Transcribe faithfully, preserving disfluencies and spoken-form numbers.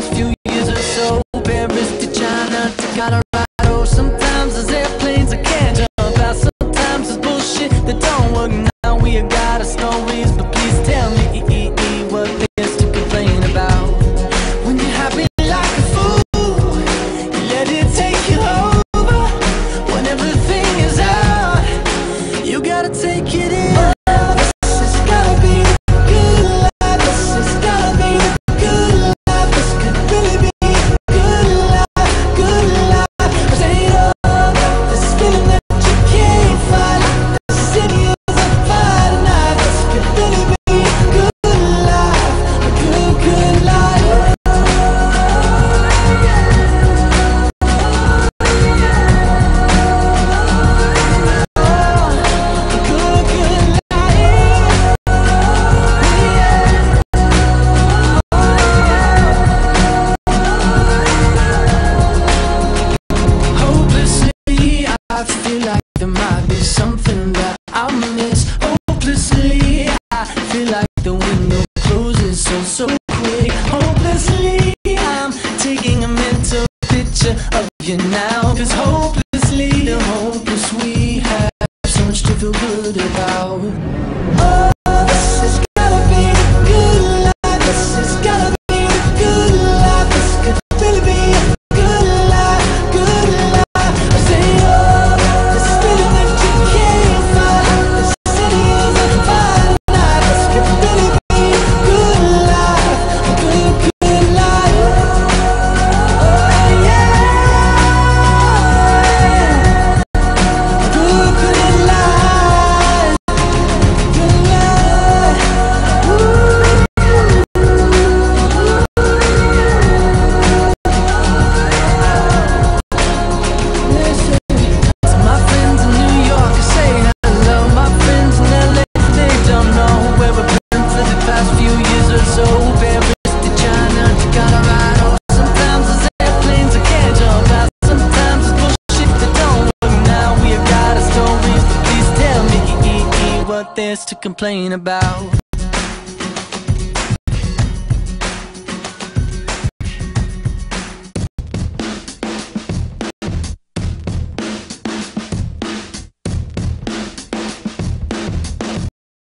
past few years or so. Paris to China to Colorado. Sometimes there's airplanes I can't jump out. Sometimes there's bullshit that don't work. Now we got our stories, but please tell me what there's to complain about. When you're happy like a fool, you let it take you over. When everything is out, you gotta take it in. I feel like there might be something that I miss. Hopelessly, I feel like the window closes so, so quick. Hopelessly, I'm taking a mental picture of you now. Cause hopelessly, the hopeless we have so much to feel good about. Oh, this has gotta be the good life. This has gotta be the good life. This could really be a good life, good life. I say, oh, what there's to complain about.